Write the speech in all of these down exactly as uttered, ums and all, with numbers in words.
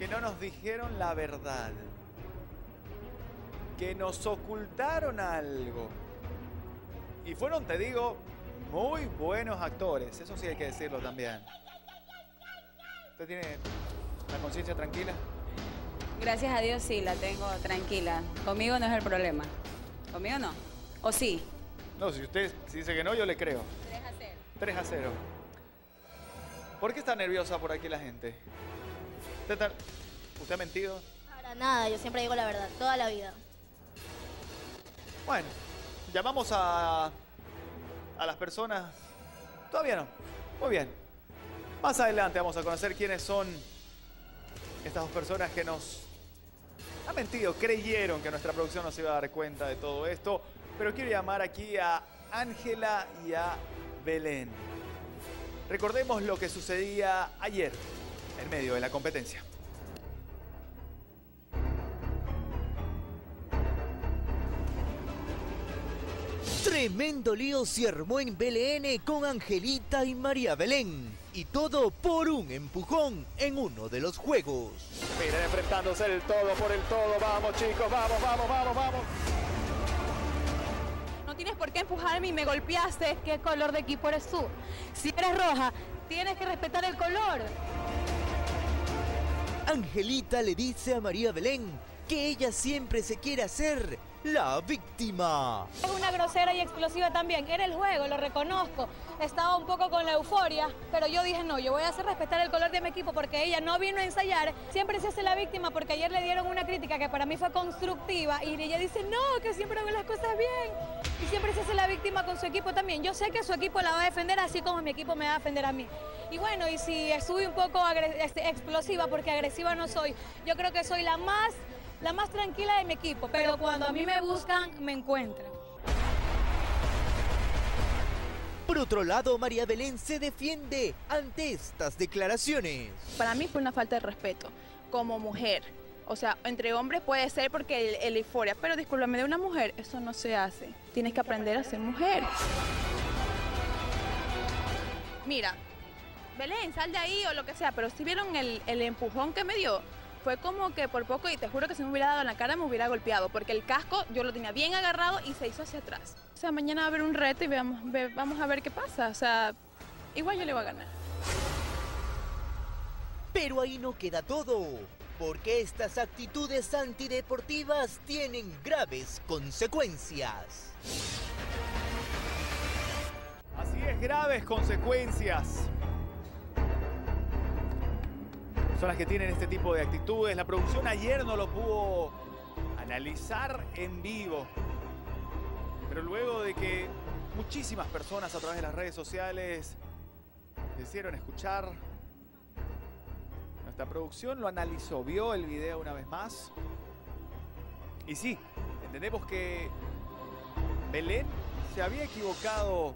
que no nos dijeron la verdad, que nos ocultaron algo. Y fueron, te digo, muy buenos actores. Eso sí hay que decirlo también. ¿Usted tiene la conciencia tranquila? Gracias a Dios sí, la tengo tranquila. Conmigo no es el problema. ¿Conmigo no? ¿O sí? No, si usted si dice que no, yo le creo. tres a cero. tres a cero. ¿Por qué está nerviosa por aquí la gente? ¿Usted, está... ¿Usted ha mentido? Para nada, yo siempre digo la verdad, toda la vida. Bueno, llamamos a, a las personas. Todavía no. Muy bien. Más adelante vamos a conocer quiénes son estas dos personas que nos han mentido, creyeron que nuestra producción no se iba a dar cuenta de todo esto. Pero quiero llamar aquí a Ángela y a Belén. Recordemos lo que sucedía ayer en medio de la competencia. Tremendo lío se armó en B L N con Angelita y María Belén. Y todo por un empujón en uno de los juegos. Miren, enfrentándose el todo por el todo. Vamos, chicos, vamos, vamos, vamos, vamos. No tienes por qué empujarme y me golpeaste. ¿Qué color de equipo eres tú? Si eres roja, tienes que respetar el color. Angelita le dice a María Belén que ella siempre se quiere hacer la víctima. Es una grosera y explosiva también. Era el juego, lo reconozco. Estaba un poco con la euforia, pero yo dije no, yo voy a hacer respetar el color de mi equipo porque ella no vino a ensayar. Siempre se hace la víctima porque ayer le dieron una crítica que para mí fue constructiva y ella dice no, que siempre hago las cosas bien. Y siempre se hace la víctima con su equipo también. Yo sé que su equipo la va a defender así como mi equipo me va a defender a mí. Y bueno, y si estuve un poco este, explosiva, porque agresiva no soy, yo creo que soy la más, la más tranquila de mi equipo. Pero cuando a mí me buscan, me encuentran. Por otro lado, María Belén se defiende ante estas declaraciones. Para mí fue una falta de respeto como mujer. O sea, entre hombres puede ser porque el, el euforia, pero discúlpame, de una mujer eso no se hace. Tienes que aprender a ser mujer. Mira, Belén, sal de ahí o lo que sea, pero si vieron el, el empujón que me dio, fue como que por poco, y te juro que si me hubiera dado en la cara me hubiera golpeado, porque el casco yo lo tenía bien agarrado y se hizo hacia atrás. O sea, mañana va a haber un reto y veamos, ve, vamos a ver qué pasa. O sea, igual yo le voy a ganar. Pero ahí no queda todo, porque estas actitudes antideportivas tienen graves consecuencias. Así es, graves consecuencias. Personas que tienen este tipo de actitudes. La producción ayer no lo pudo analizar en vivo. Pero luego de que muchísimas personas a través de las redes sociales quisieron escuchar, nuestra producción lo analizó, vio el video una vez más. Y sí, entendemos que Belén se había equivocado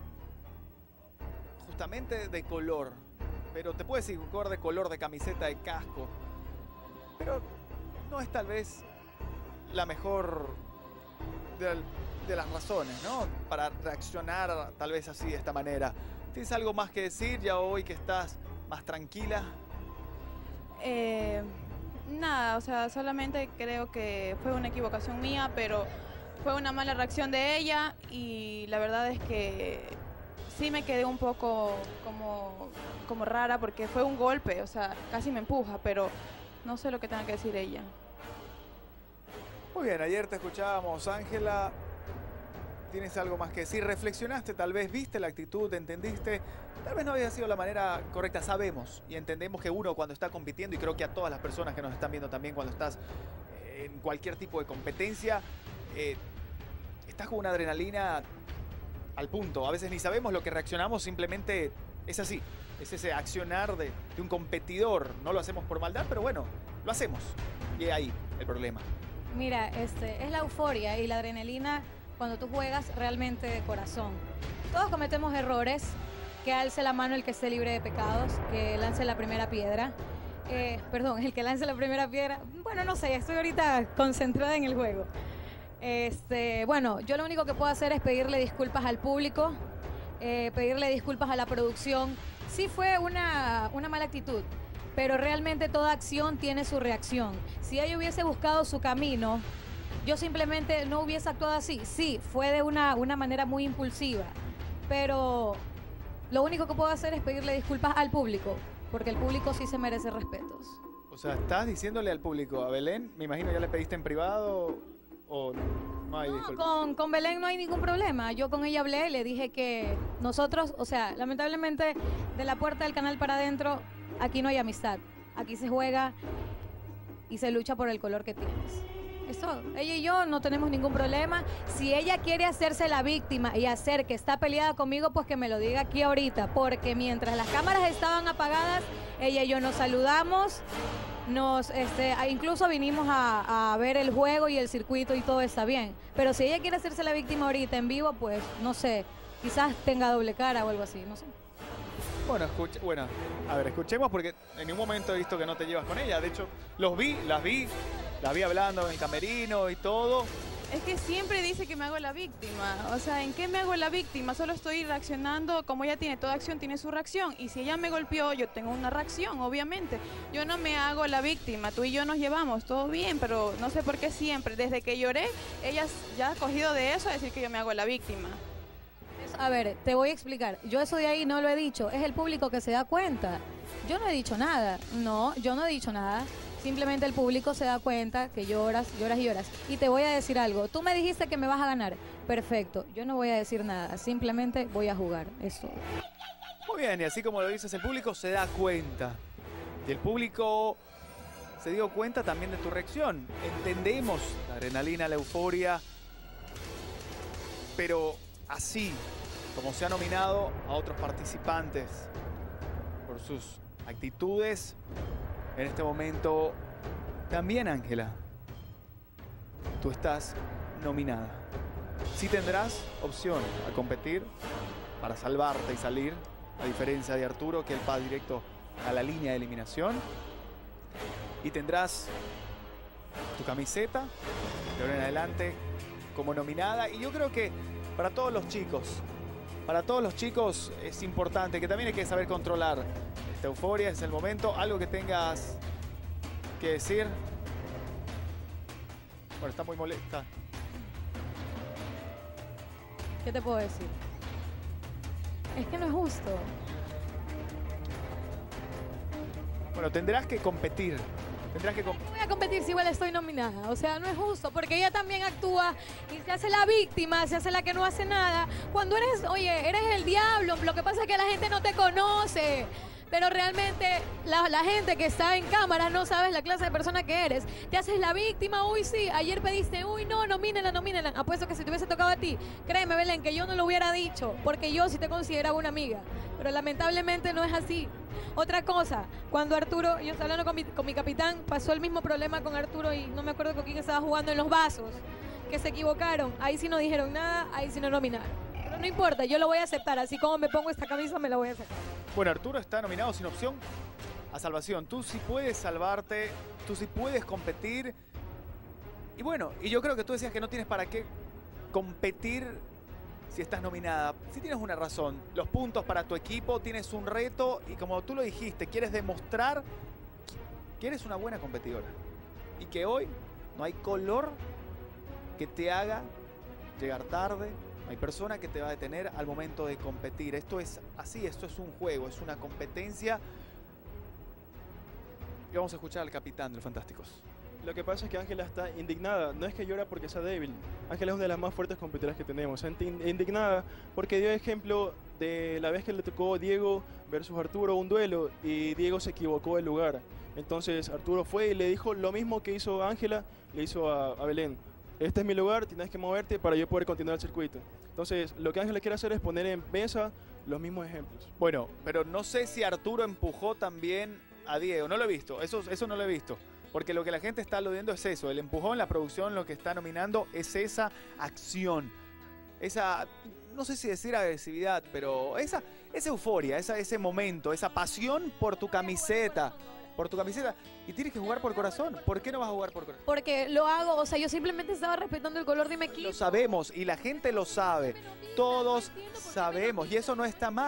justamente de color. Pero te puedes equivocar de color de camiseta, de casco. Pero no es tal vez la mejor de, de las razones, ¿no? Para reaccionar tal vez así, de esta manera. ¿Tienes algo más que decir ya hoy que estás más tranquila? Eh, nada, o sea, solamente creo que fue una equivocación mía, pero fue una mala reacción de ella y la verdad es que sí me quedé un poco como, como rara porque fue un golpe, o sea, casi me empuja, pero no sé lo que tenga que decir ella. Muy bien, ayer te escuchábamos, Ángela. ¿Tienes algo más que decir? ¿Reflexionaste? Tal vez viste la actitud, entendiste. Tal vez no había sido la manera correcta. Sabemos y entendemos que uno cuando está compitiendo, y creo que a todas las personas que nos están viendo también cuando estás en cualquier tipo de competencia, eh, estás con una adrenalina al punto. A veces ni sabemos lo que reaccionamos, simplemente es así. Es ese accionar de, de un competidor. No lo hacemos por maldad, pero bueno, lo hacemos. Y ahí el problema. Mira, este, es la euforia y la adrenalina cuando tú juegas realmente de corazón. Todos cometemos errores. Que alce la mano el que esté libre de pecados, que lance la primera piedra. Eh, perdón, el que lance la primera piedra. Bueno, no sé, estoy ahorita concentrada en el juego. Este, bueno, yo lo único que puedo hacer es pedirle disculpas al público, eh, pedirle disculpas a la producción. Sí fue una, una mala actitud, pero realmente toda acción tiene su reacción. Si ella hubiese buscado su camino, yo simplemente no hubiese actuado así. Sí, fue de una, una manera muy impulsiva, pero lo único que puedo hacer es pedirle disculpas al público, porque el público sí se merece respetos. O sea, estás diciéndole al público, a Belén, me imagino ya le pediste en privado o no hay No, disculpas. con, con Belén no hay ningún problema. Yo con ella hablé, le dije que nosotros, o sea, lamentablemente de la puerta del canal para adentro, aquí no hay amistad. Aquí se juega y se lucha por el color que tienes. Eso, ella y yo no tenemos ningún problema. Si ella quiere hacerse la víctima y hacer que está peleada conmigo, pues que me lo diga aquí ahorita, porque mientras las cámaras estaban apagadas, ella y yo nos saludamos, nos, este, incluso vinimos a, a ver el juego y el circuito y todo está bien. Pero si ella quiere hacerse la víctima ahorita en vivo, pues no sé, quizás tenga doble cara o algo así, no sé. Bueno, escucha, bueno, a ver, escuchemos porque en ningún momento he visto que no te llevas con ella. De hecho, los vi, las vi, las vi hablando en el camerino y todo. Es que siempre dice que me hago la víctima. O sea, ¿en qué me hago la víctima? Solo estoy reaccionando, como ella tiene toda acción, tiene su reacción. Y si ella me golpeó, yo tengo una reacción, obviamente. Yo no me hago la víctima, tú y yo nos llevamos, todo bien, pero no sé por qué siempre, desde que lloré, ella ya ha cogido de eso a decir que yo me hago la víctima. A ver, te voy a explicar. Yo eso de ahí no lo he dicho. Es el público que se da cuenta. Yo no he dicho nada. No, yo no he dicho nada. Simplemente el público se da cuenta que lloras, lloras y lloras. Y te voy a decir algo. Tú me dijiste que me vas a ganar. Perfecto. Yo no voy a decir nada. Simplemente voy a jugar. Eso. Muy bien, y así como lo dices, el público se da cuenta. Y el público se dio cuenta también de tu reacción. Entendemos la adrenalina, la euforia. Pero así como se ha nominado a otros participantes por sus actitudes, en este momento también, Ángela, tú estás nominada. Sí tendrás opción a competir para salvarte y salir, a diferencia de Arturo, que él va directo a la línea de eliminación. Y tendrás tu camiseta de ahora en adelante como nominada. Y yo creo que para todos los chicos, para todos los chicos es importante que también hay que saber controlar esta euforia, es el momento. Algo que tengas que decir. Bueno, está muy molesta. ¿Qué te puedo decir? Es que no es justo. Bueno, tendrás que competir. Tendrás que comp- Voy a competir si igual estoy nominada. O sea, no es justo, porque ella también actúa y se hace la víctima, se hace la que no hace nada. Cuando eres, oye, eres el diablo, lo que pasa es que la gente no te conoce. Pero realmente la, la gente que está en cámara no sabes la clase de persona que eres. Te haces la víctima, uy sí, ayer pediste, uy no, nomínenla, nomínenla. Apuesto que si te hubiese tocado a ti, créeme Belén, que yo no lo hubiera dicho, porque yo sí te consideraba una amiga. Pero lamentablemente no es así. Otra cosa, cuando Arturo, yo estaba hablando con mi, con mi capitán, pasó el mismo problema con Arturo y no me acuerdo con quién estaba jugando en los vasos, que se equivocaron. Ahí sí no dijeron nada, ahí sí no nominaron. Pero no importa, yo lo voy a aceptar, así como me pongo esta camisa me la voy a sacar. Bueno, Arturo está nominado sin opción a salvación. Tú sí puedes salvarte, tú sí puedes competir. Y bueno, y yo creo que tú decías que no tienes para qué competir si estás nominada. Sí tienes una razón. Los puntos para tu equipo, tienes un reto y como tú lo dijiste, quieres demostrar que eres una buena competidora. Y que hoy no hay color que te haga llegar tarde. No hay persona que te va a detener al momento de competir. Esto es así, esto es un juego, es una competencia. Y vamos a escuchar al capitán de los Fantásticos. Lo que pasa es que Ángela está indignada. No es que llora porque sea débil. Ángela es una de las más fuertes competidoras que tenemos. Está indignada porque dio ejemplo de la vez que le tocó Diego versus Arturo un duelo y Diego se equivocó de lugar. Entonces Arturo fue y le dijo lo mismo que hizo Ángela, le hizo a, a Belén. Este es mi lugar, tienes que moverte para yo poder continuar el circuito. Entonces, lo que Ángela quiere hacer es poner en mesa los mismos ejemplos. Bueno, pero no sé si Arturo empujó también a Diego. No lo he visto, eso, eso no lo he visto. Porque lo que la gente está aludiendo es eso. El empujón, la producción, lo que está nominando es esa acción. Esa, no sé si decir agresividad, pero esa, esa euforia, esa, ese momento, esa pasión por tu camiseta. Por tu camiseta. Y tienes que jugar por corazón. ¿Por qué no vas a jugar por corazón? Porque lo hago, o sea, yo simplemente estaba respetando el color de mi equipo. Lo sabemos y la gente lo sabe. Todos sabemos y eso no está mal.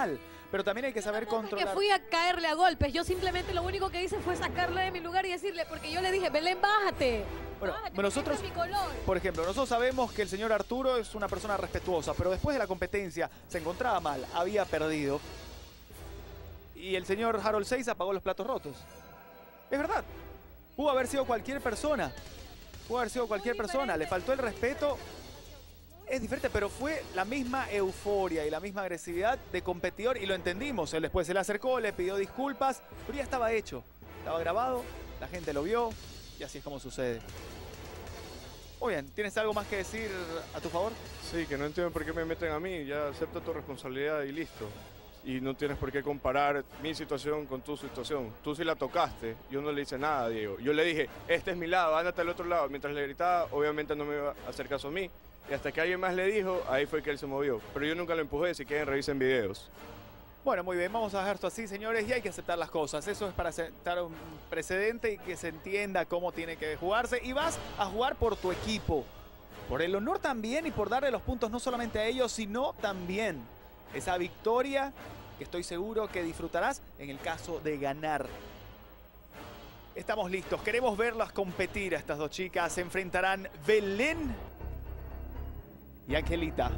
pero también hay que saber Tampoco es controlar. que fui a caerle a golpes. Yo simplemente lo único que hice fue sacarla de mi lugar y decirle, porque yo le dije, Belén, bájate. Bueno, bájate, nosotros, porque este es mi color. por ejemplo, nosotros sabemos que el señor Arturo es una persona respetuosa, pero después de la competencia se encontraba mal, había perdido. Y el señor Harold Seiza pagó los platos rotos. Es verdad. Pudo haber sido cualquier persona. Pudo haber sido cualquier persona. Le faltó el respeto. Es diferente, pero fue la misma euforia y la misma agresividad de competidor y lo entendimos. Él después se le acercó, le pidió disculpas, pero ya estaba hecho. Estaba grabado, la gente lo vio y así es como sucede. Muy bien, ¿tienes algo más que decir a tu favor? Sí, que no entiendo por qué me meten a mí. Ya acepta tu responsabilidad y listo. Y no tienes por qué comparar mi situación con tu situación. Tú sí la tocaste, yo no le hice nada, Diego. Yo le dije, este es mi lado, ándate al otro lado. Mientras le gritaba, obviamente no me iba a hacer caso a mí. Y hasta que alguien más le dijo, ahí fue que él se movió. Pero yo nunca lo empujé, si quieren revisen videos. Bueno, muy bien, vamos a dejar esto así, señores, y hay que aceptar las cosas. Eso es para sentar un precedente y que se entienda cómo tiene que jugarse. Y vas a jugar por tu equipo, por el honor también y por darle los puntos no solamente a ellos, sino también esa victoria que estoy seguro que disfrutarás en el caso de ganar. Estamos listos, queremos verlas competir a estas dos chicas. Se enfrentarán Belén y Angelita.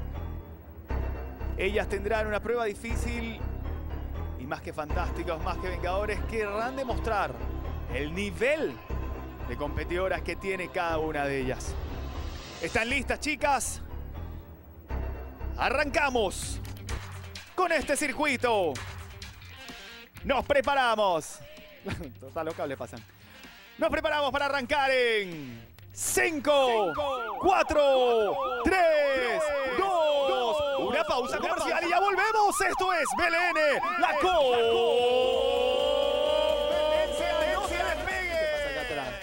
Ellas tendrán una prueba difícil y más que fantásticos, más que vengadores, querrán demostrar el nivel de competidoras que tiene cada una de ellas. ¿Están listas, chicas? ¡Arrancamos con este circuito! ¡Nos preparamos! Total, los cables pasan. Nos preparamos para arrancar en cinco, cuatro, tres, dos, una pausa comercial y ya volvemos. Esto es Belén, la competencia. ¡No se despegue!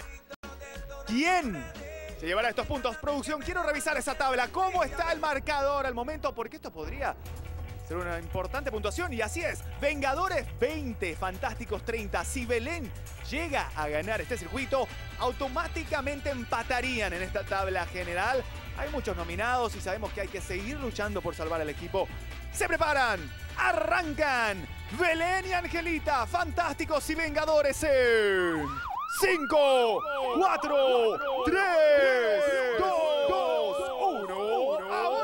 ¿Quién se llevará estos puntos? Producción, quiero revisar esa tabla. ¿Cómo está el marcador al momento? Porque esto podría ser una importante puntuación y así es. Vengadores veinte, Fantásticos treinta. Si Belén llega a ganar este circuito, automáticamente empatarían en esta tabla general. Hay muchos nominados y sabemos que hay que seguir luchando por salvar al equipo. Se preparan, arrancan. Belén y Angelita, Fantásticos y Vengadores en cinco, cuatro, tres, dos, uno.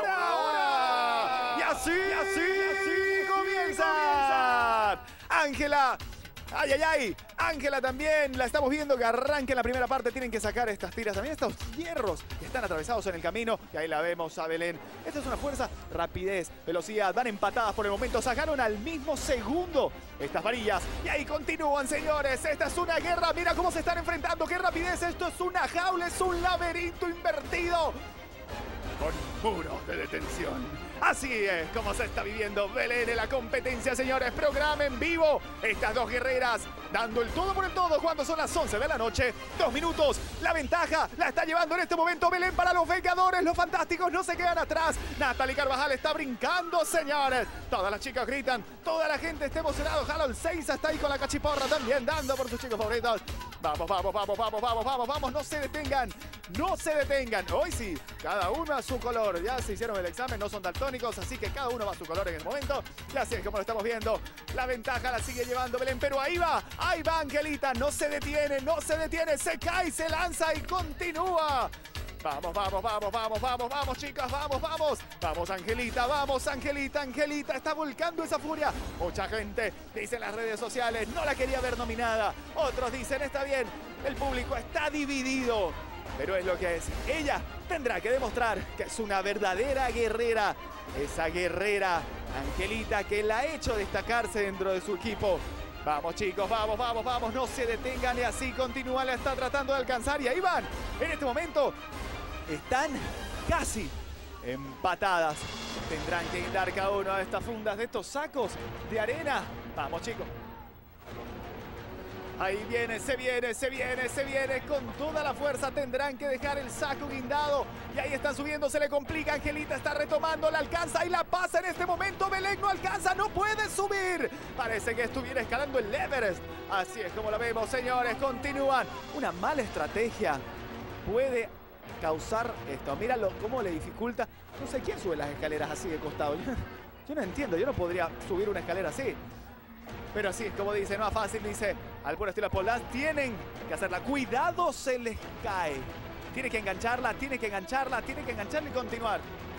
Ahora. Y así, así, así comienza. Ángela. Ay, ay, ay. Ángela también. La estamos viendo que arranca en la primera parte. Tienen que sacar estas tiras. También estos hierros que están atravesados en el camino. Y ahí la vemos a Belén. Esta es una fuerza, rapidez, velocidad. Van empatadas por el momento. Sacaron al mismo segundo estas varillas. Y ahí continúan, señores. Esta es una guerra. Mira cómo se están enfrentando. ¡Qué rapidez! Esto es una jaula. Es un laberinto invertido con muros de detención. Así es como se está viviendo Belén en la competencia, señores. Programa en vivo. Estas dos guerreras dando el todo por el todo cuando son las once de la noche. Dos minutos. La ventaja la está llevando en este momento Belén para los Vengadores. Los Fantásticos no se quedan atrás. Natalie Carvajal está brincando, señores. Todas las chicas gritan. Toda la gente está emocionada. Harold Seiza está ahí con la cachiporra también dando por sus chicos favoritos. Vamos, vamos, vamos, vamos, vamos, vamos, vamos. No se detengan. No se detengan. Hoy sí, cada uno a su color. Ya se hicieron el examen, no son daltónicos, así que cada uno va a su color en el momento. Y así es como lo estamos viendo. La ventaja la sigue llevando Belén, pero ahí va. Ahí va Angelita. No se detiene, no se detiene. Se cae, se lanza y continúa. Vamos, vamos, vamos, vamos, vamos, vamos, chicas, vamos, vamos. Vamos, Angelita, vamos, Angelita, Angelita. Está volcando esa furia. Mucha gente dice en las redes sociales, no la quería ver nominada. Otros dicen, está bien, el público está dividido. Pero es lo que es. Ella tendrá que demostrar que es una verdadera guerrera. Esa guerrera, Angelita, que la ha hecho destacarse dentro de su equipo. Vamos, chicos, vamos, vamos, vamos. No se detengan y así continúa. La está tratando de alcanzar y ahí van. En este momento están casi empatadas. Tendrán que quitar cada una de estas fundas, de estos sacos de arena. Vamos, chicos. Ahí viene, se viene, se viene, se viene con toda la fuerza. Tendrán que dejar el saco guindado. Y ahí están subiendo, se le complica. Angelita está retomando, la alcanza y la pasa en este momento. Belén no alcanza, no puede subir. Parece que estuviera escalando el Everest. Así es como lo vemos, señores. Continúan. Una mala estrategia puede causar esto. Míralo cómo le dificulta. No sé quién sube las escaleras así de costado. Yo no entiendo, yo no podría subir una escalera así. Pero así es como dice, no es fácil, dice, al puro estilo Paul Dance, tienen que hacerla. Cuidado, se les cae. Tiene que engancharla, tiene que engancharla, tiene que engancharla y continuar.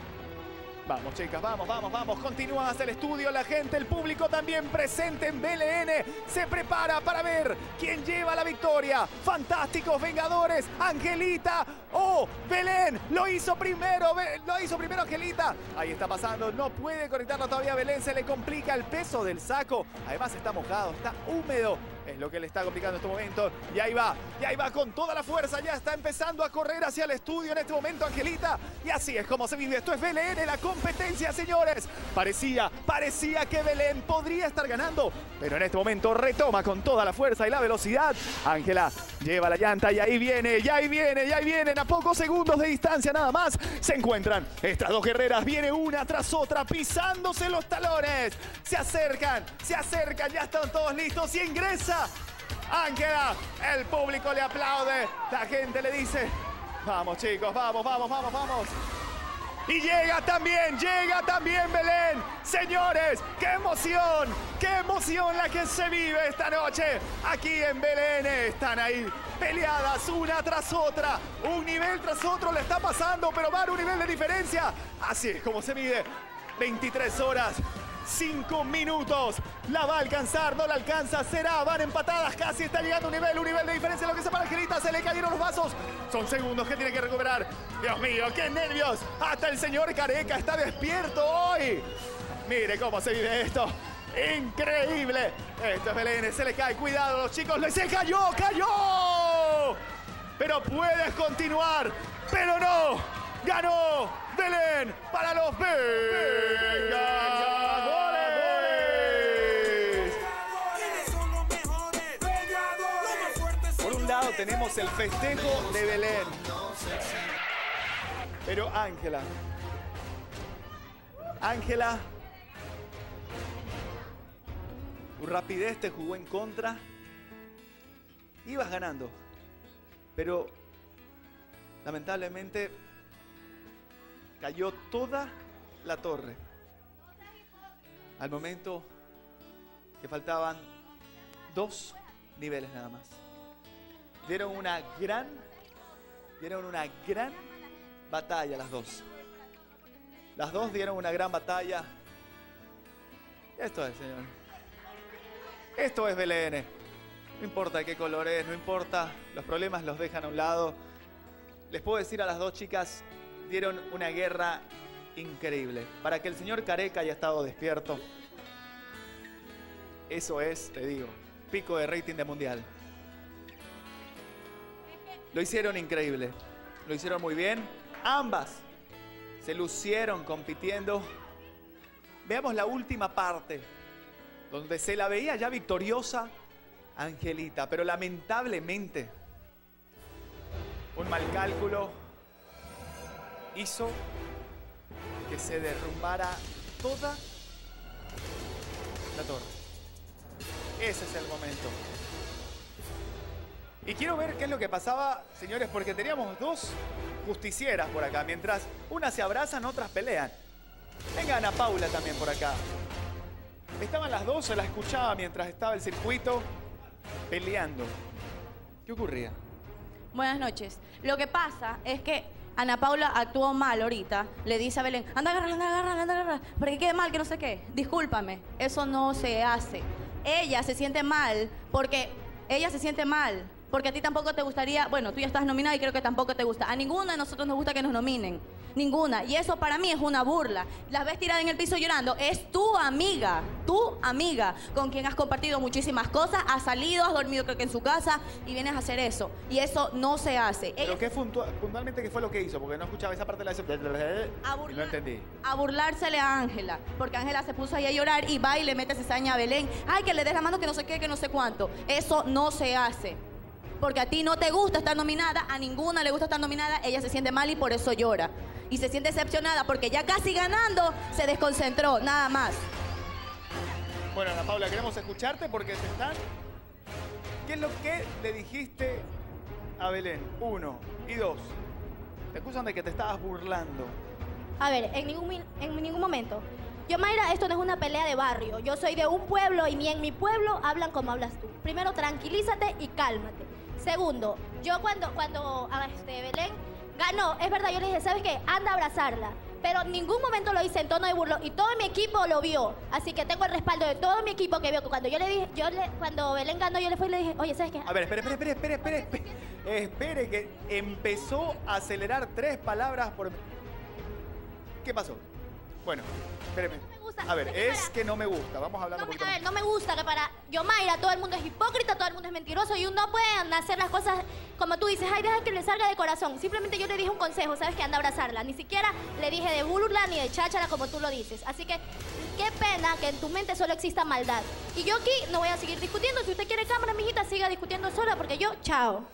Vamos, chicas, vamos, vamos, vamos. Continúa hacia el estudio, la gente, el público también presente en B L N. Se prepara para ver quién lleva la victoria. Fantásticos Vengadores, Angelita o Belén. Lo hizo primero, lo hizo primero Angelita. Ahí está pasando, no puede conectarlo todavía Belén. Se le complica el peso del saco. Además está mojado, está húmedo. Es lo que le está complicando en este momento. Y ahí va, y ahí va con toda la fuerza. Ya está empezando a correr hacia el estudio en este momento Angelita. Y así es como se vive. Esto es B L N, la competencia, señores. Parecía, parecía que Belén podría estar ganando. Pero en este momento retoma con toda la fuerza y la velocidad. Ángela lleva la llanta y ahí viene, y ahí viene, y ahí vienen. A pocos segundos de distancia nada más se encuentran estas dos guerreras. Viene una tras otra pisándose los talones. Se acercan, se acercan, ya están todos listos y ingresa Ángela, el público le aplaude, la gente le dice, vamos chicos, vamos, vamos, vamos, vamos. Y llega también, llega también Belén. Señores, qué emoción, qué emoción la que se vive esta noche. Aquí en B L N están ahí peleadas una tras otra. Un nivel tras otro le está pasando, pero van a un nivel de diferencia. Así es como se vive. veintitrés horas. Cinco minutos, la va a alcanzar, no la alcanza, será, van empatadas, casi está llegando un nivel, un nivel de diferencia, lo que separa a Angelita, se le cayeron los vasos, son segundos que tiene que recuperar. Dios mío, qué nervios, hasta el señor Careca está despierto hoy. Mire cómo se vive esto, increíble. Esto es Belén, se le cae, cuidado los chicos, se cayó, cayó. Pero puedes continuar, pero no, ganó Belén para los Vengadores. Por un lado tenemos el festejo de Belén. Pero Ángela. Ángela. Tu rapidez te jugó en contra. Ibas ganando. Pero lamentablemente cayó toda la torre. Al momento que faltaban dos niveles nada más. Dieron una gran, dieron una gran batalla las dos. Las dos dieron una gran batalla. Esto es, señor. Esto es B L N. No importa qué color es, no importa. Los problemas los dejan a un lado. Les puedo decir a las dos chicas, dieron una guerra increíble. Para que el señor Careca haya estado despierto, eso es, te digo, pico de rating de mundial. Lo hicieron increíble, lo hicieron muy bien. Ambas se lucieron compitiendo. Veamos la última parte, donde se la veía ya victoriosa Angelita, pero lamentablemente un mal cálculo hizo que se derrumbara toda la torre. Ese es el momento. Y quiero ver qué es lo que pasaba, señores, porque teníamos dos justicieras por acá. Mientras unas se abrazan, otras pelean. Venga Ana Paula también por acá. Estaban las dos, se la escuchaba mientras estaba el circuito peleando. ¿Qué ocurría? Buenas noches. Lo que pasa es que Ana Paula actuó mal ahorita. Le dice a Belén, anda a agarrar, anda a agarrar, anda a agarrar, para que quede mal, que no sé qué. Discúlpame, eso no se hace. Ella se siente mal porque ella se siente mal. Porque a ti tampoco te gustaría, bueno, tú ya estás nominada y creo que tampoco te gusta. A ninguna de nosotros nos gusta que nos nominen. Ninguna. Y eso para mí es una burla. Las ves tiradas en el piso llorando. Es tu amiga, tu amiga, con quien has compartido muchísimas cosas. Has salido, has dormido creo que en su casa y vienes a hacer eso. Y eso no se hace. ¿Pero Ella... qué puntualmente qué fue lo que hizo? Porque no escuchaba esa parte de la... A burlar, no entendí. A burlársele a Ángela. Porque Ángela se puso ahí a llorar y va y le mete cizaña a Belén. Ay, que le des la mano que no sé qué, que no sé cuánto. Eso no se hace. Porque a ti no te gusta estar nominada, a ninguna le gusta estar nominada, ella se siente mal y por eso llora. Y se siente decepcionada porque ya casi ganando se desconcentró, nada más. Bueno, Ana Paula, queremos escucharte porque te están... ¿Qué es lo que le dijiste a Belén? Uno. Y dos. Te acusan de que te estabas burlando. A ver, en ningún, en ningún momento. Yo, Mayra, esto no es una pelea de barrio. Yo soy de un pueblo y ni en mi pueblo hablan como hablas tú. Primero, tranquilízate y cálmate. Segundo, yo cuando, cuando a este, Belén ganó, es verdad, yo le dije, ¿sabes qué? Anda a abrazarla. Pero en ningún momento lo hice en tono de burlo y todo mi equipo lo vio. Así que tengo el respaldo de todo mi equipo que vio que cuando yo le dije, yo le, cuando Belén ganó, yo le fui y le dije, oye, ¿sabes qué? A ver, espere, espere, espere, espere, espere, espere, espere, que empezó a acelerar tres palabras por... ¿Qué pasó? Bueno, espéreme. No me gusta. A ver, Es que es para- que no me gusta. Vamos a hablar No un me- poquito a ver, más. no me gusta que para yo, Mayra, todo el mundo es hipócrita, todo el mundo es mentiroso y uno no puede hacer las cosas como tú dices, ay, deja que le salga de corazón. Simplemente yo le dije un consejo, ¿sabes? Que anda a abrazarla. Ni siquiera le dije de burla ni de cháchara como tú lo dices. Así que qué pena que en tu mente solo exista maldad. Y yo aquí no voy a seguir discutiendo. Si usted quiere cámara, mijita, siga discutiendo sola porque yo, chao.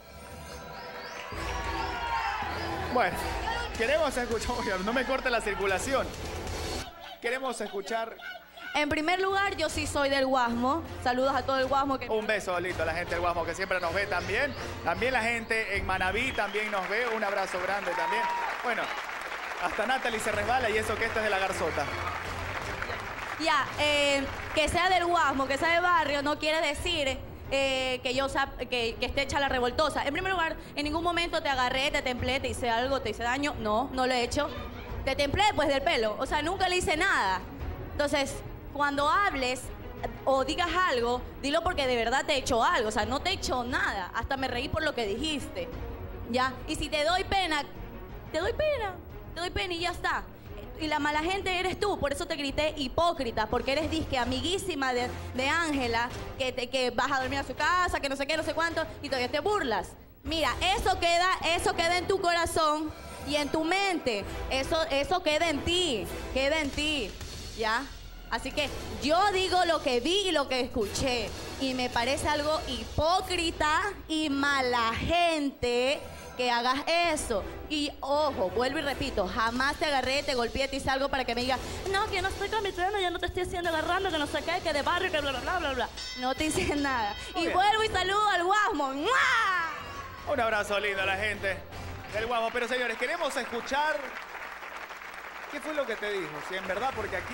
Bueno, queremos escuchar... Oiga, no me corte la circulación. Queremos escuchar... En primer lugar, yo sí soy del Guasmo. Saludos a todo el Guasmo. Que... Un beso, lindo, a la gente del Guasmo que siempre nos ve también. También la gente en Manabí también nos ve. Un abrazo grande también. Bueno, hasta Natalie se resbala y eso que esto es de la Garzota. Ya, eh, que sea del Guasmo, que sea de barrio, no quiere decir eh, que yo sa- que, que esté hecha la revoltosa. En primer lugar, en ningún momento te agarré, te templé, te hice algo, te hice daño. No, no lo he hecho. Te templé pues del pelo. O sea, nunca le hice nada. Entonces, cuando hables o digas algo, dilo porque de verdad te he hecho algo. O sea, no te he hecho nada. Hasta me reí por lo que dijiste. ¿Ya? Y si te doy pena, te doy pena. Te doy pena y ya está. Y la mala gente eres tú, por eso te grité hipócrita, porque eres disque amiguísima de de Ángela, que, te- que vas a dormir a su casa, que no sé qué, no sé cuánto, y todavía te burlas. Mira, eso queda, eso queda en tu corazón y en tu mente. Eso, eso queda en ti, queda en ti, ¿ya? Así que yo digo lo que vi y lo que escuché. Y me parece algo hipócrita y mala gente que hagas eso. Y ojo, vuelvo y repito, jamás te agarré, te golpeé, te hice algo para que me digas, no, que yo no estoy convirtiendo, yo no te estoy haciendo agarrando, que no sé qué, que de barrio, que bla, bla, bla, bla, bla. No te hice nada. Muy Y bien. vuelvo y saludo al Guasmo. ¡Mua! Un abrazo lindo a la gente del Guasmo. Pero señores, queremos escuchar qué fue lo que te dijo. Si en verdad, porque aquí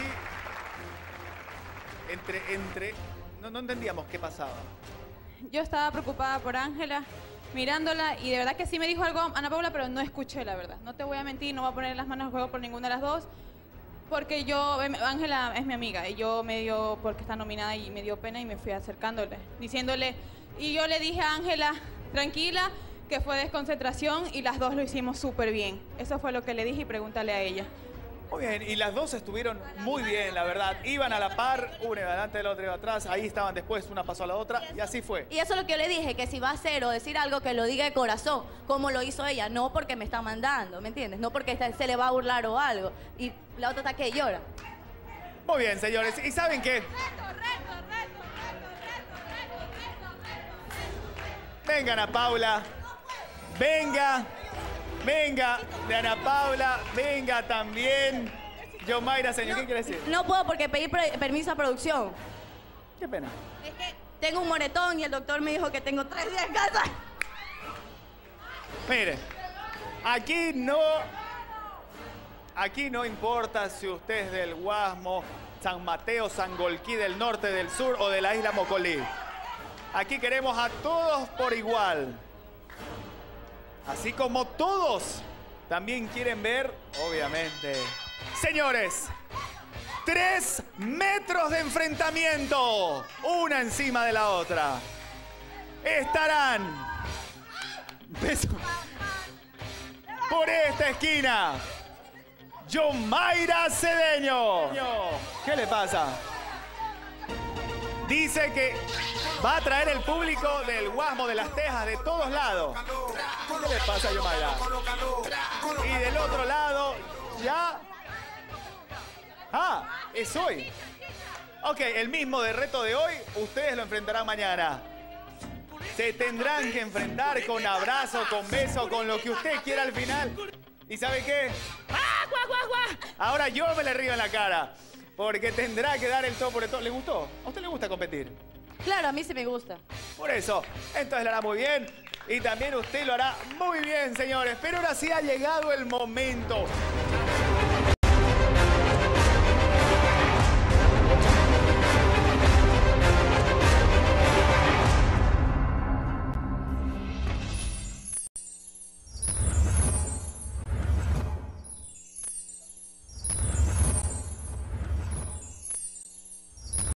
entre, entre, no, no entendíamos qué pasaba. Yo estaba preocupada por Ángela, mirándola, y de verdad que sí me dijo algo Ana Paula, pero no escuché, la verdad. No te voy a mentir, no voy a poner las manos al juego por ninguna de las dos, porque yo, em, Ángela es mi amiga, y yo me dio, porque está nominada, y me dio pena y me fui acercándole, diciéndole, y yo le dije a Ángela, tranquila, que fue desconcentración, y las dos lo hicimos súper bien. Eso fue lo que le dije, y pregúntale a ella. Muy bien, y las dos estuvieron muy bien, la verdad. Iban a la par, una iba adelante, la otra iba atrás. Ahí estaban después, una pasó a la otra, y así fue. Y eso es lo que yo le dije, que si va a hacer o decir algo, que lo diga de corazón, como lo hizo ella, no porque me está mandando, ¿me entiendes? No porque esta- se le va a burlar o algo. Y la otra está que llora. Muy bien, señores. ¿Y saben qué? Venga, Ana Paula. Venga. Venga, de Ana Paula. Venga también. Yo, Mayra, señor, ¿qué quiere decir? No puedo porque pedí pre- permiso a producción. Qué pena. Es que tengo un moretón y el doctor me dijo que tengo tres días en casa. Mire, aquí no... Aquí no importa si usted es del Guasmo, San Mateo, Sangolquí, del norte, del sur o de la isla Mocolí. Aquí queremos a todos por igual. Así como todos también quieren ver, obviamente. Señores, tres metros de enfrentamiento, una encima de la otra. Estarán beso, por esta esquina, Yomaira Cedeño. ¿Qué le pasa? Dice que va a traer el público del Guasmo, de Las Tejas, de todos lados. ¿Qué le pasa a Yomaira? Y del otro lado, ya... Ah, es hoy. Ok, el mismo de reto de hoy, ustedes lo enfrentarán mañana. Se tendrán que enfrentar con abrazo, con beso, con lo que usted quiera al final. ¿Y sabe qué? Ahora yo me le río en la cara. Porque tendrá que dar el todo por el todo. ¿Le gustó? ¿A usted le gusta competir? Claro, a mí sí me gusta. Por eso, entonces lo hará muy bien. Y también usted lo hará muy bien, señores. Pero ahora sí ha llegado el momento.